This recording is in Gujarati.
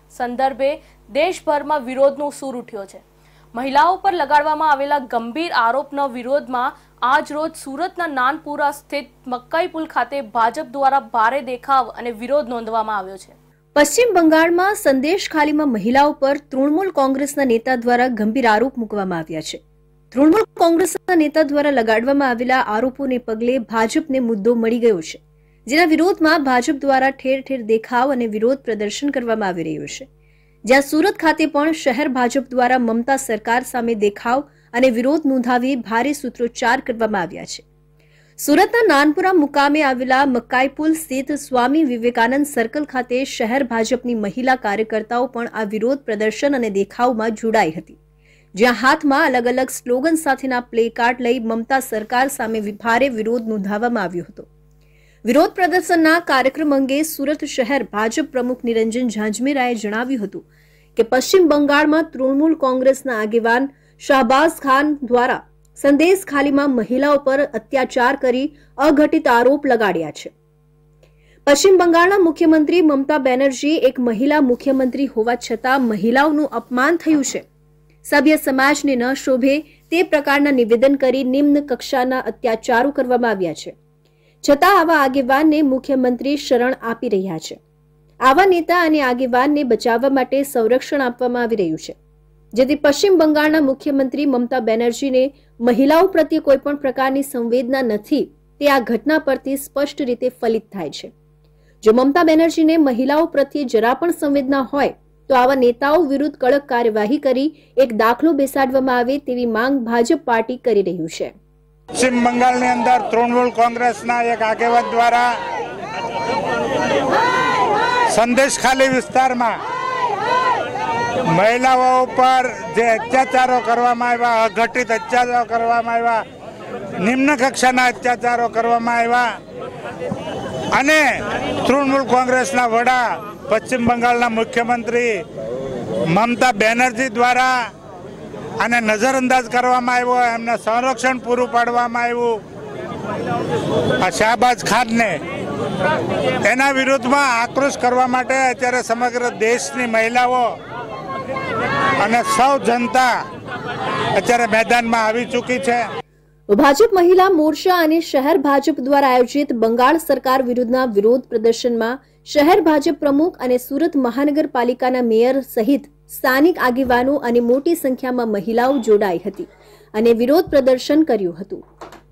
સંદર્ભે દેશભરમાં વિરોધનો સૂર ઉઠ્યો છે। મહિલાઓ પર લગાડવામાં આવેલા ગંભીર આરોપના વિરોધમાં આજ રોજ સુરતના નાનપુરા સ્થિત મકાઈ પુલ ખાતે ભાજપ દ્વારા ભારે દેખાવ અને વિરોધ નોંધવામાં આવ્યો છે। પશ્ચિમ બંગાળમાં સંદેશખાલીમાં મહિલાઓ પર તૃણમૂલ કોંગ્રેસના નેતા દ્વારા ગંભીર આરોપ મૂકવામાં આવ્યા છે। તૃણમૂલ કોંગ્રેસના નેતા દ્વારા લગાડવામાં આવેલા આરોપોને પગલે ભાજપને મુદ્દો મળી ગયો છે, જેના વિરોધમાં ભાજપ દ્વારા ઠેર ઠેર દેખાવ અને વિરોધ પ્રદર્શન કરવામાં આવી રહ્યું છે। જ્યાં સુરત ખાતે પણ શહેર ભાજપ દ્વારા મમતા સરકાર સામે દેખાવ અને વિરોધ નોંધાવી ભારે સૂત્રોચ્ચાર કરવામાં આવ્યા છે। સુરતના નાનપુરા મુકામે આવેલા મકાઈ પુલ સ્થિત સ્વામી વિવેકાનંદ સર્કલ ખાતે શહેર ભાજપની મહિલા કાર્યકર્તાઓ પણ આ વિરોધ પ્રદર્શન અને દેખાવમાં જોડાઈ હતી, જ્યાં હાથમાં અલગ અલગ સ્લોગન સાથેના પ્લેકાર્ડ લઈ મમતા સરકાર સામે ભારે વિરોધ નોંધાવવામાં આવ્યો હતો। વિરોધ પ્રદર્શનના કાર્યક્રમ અંગે સુરત શહેર ભાજપ પ્રમુખ નિરંજન ઝાંઝમેરાએ જણાવ્યું હતું કે પશ્ચિમ બંગાળમાં તૃણમૂલ કોંગ્રેસના આગેવાન શાહબાઝ ખાન દ્વારા સંદેશખાલીમાં મહિલાઓ પર અત્યાચાર કરી અઘટિત આરોપ લગાડ્યા છે। પશ્ચિમ બંગાળના મુખ્યમંત્રી મમતા બેનર્જી એક મહિલા મુખ્યમંત્રી હોવા છતાં મહિલાઓનું અપમાન થયું છે। સભ્ય સમાજને ન શોભે તે પ્રકારના નિવેદન કરી નિમ્ન કક્ષાના અત્યાચારો કરવામાં આવ્યા છે, છતાં આવા આગેવાનને મુખ્યમંત્રી શરણ આપી રહ્યા છે। આવા નેતા અને આગેવાનને બચાવવા માટે સંરક્ષણ આપવામાં આવી રહ્યું છે, જેથી પશ્ચિમ બંગાળના મુખ્યમંત્રી મમતા બેનર્જીને મહિલાઓ પ્રત્યે કોઈ પણ પ્રકારની સંવેદના નથી તે આ ઘટના પરથી સ્પષ્ટ રીતે ફલિત થાય છે। જો મમતા બેનર્જીને મહિલાઓ પ્રત્યે જરા પણ સંવેદના હોય તો આવા નેતાઓ વિરુદ્ધ કડક કાર્યવાહી કરી એક દાખલો બેસાડવામાં આવે તેવી માંગ ભાજપ પાર્ટી કરી રહ્યું છે। પશ્ચિમ બંગાળની અંદર તૃણમૂલ કોંગ્રેસના એક આગેવાન દ્વારા સંદેશખાલી વિસ્તારમાં મહિલાઓ પર જે અત્યાચારો કરવામાં આવ્યા, અઘટિત અત્યાચારો કરવામાં આવ્યા, નિમ્ન કક્ષાના અત્યાચારો કરવામાં આવ્યા અને તૃણમૂલ કોંગ્રેસના વડા પશ્ચિમ બંગાળના મુખ્યમંત્રી મમતા બેનર્જી દ્વારા આને નજરઅંદાજ કરવામાં આવ્યો, એમને સંરક્ષણ પૂરું પાડવામાં આવ્યું। આ શાહબાઝ ખાનને એના વિરુદ્ધમાં આક્રોશ કરવા માટે અત્યારે સમગ્ર દેશની મહિલાઓ અને સૌ જનતા અત્યારે મેદાનમાં આવી ચૂકી છે। ભાજપ મહિલા મોરચા અને શહેર ભાજપ દ્વારા આયોજિત બંગાળ સરકાર વિરુદ્ધના વિરોધ પ્રદર્શનમાં શહેર ભાજપ પ્રમુખ અને સુરત મહાનગરપાલિકાના મેયર સહિત સ્થાનિક આગેવાનો અને મોટી સંખ્યામાં મહિલાઓ જોડાઈ હતી અને વિરોધ પ્રદર્શન કર્યું હતું।